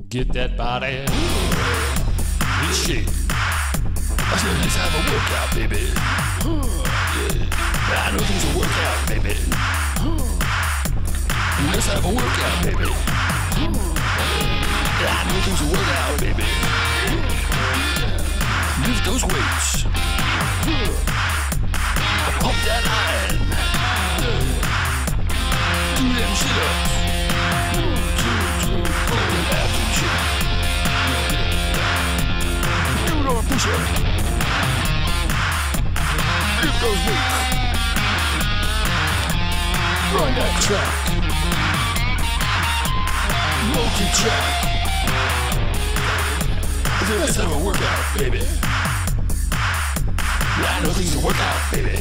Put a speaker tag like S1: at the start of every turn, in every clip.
S1: Get that body. Let's shake.
S2: I said, let's have a workout, baby. Yeah. I know things will work out, baby. Let's have a workout, baby. I know things will work out, baby. Lift those weights. Pump that iron. Do them sit-ups. Pump them abs and shit. Do it on a push-up. Lift those weights. Run that track. Multi-track. Let's have a workout, baby. I know things will work out, baby.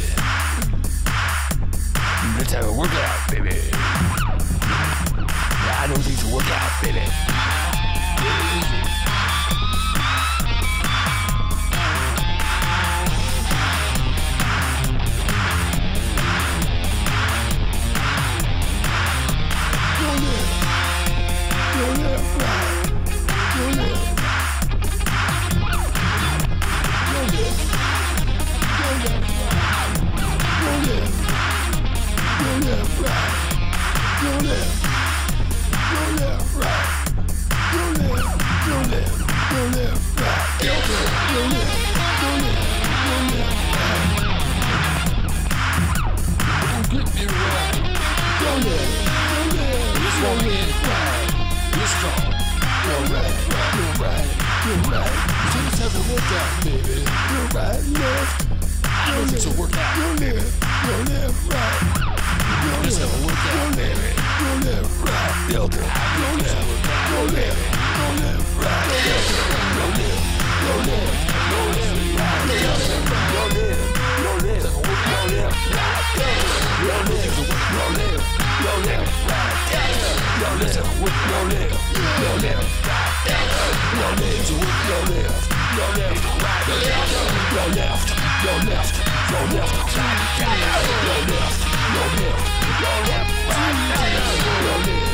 S2: Let's have a workout, baby. I know things will work out, baby. Your left,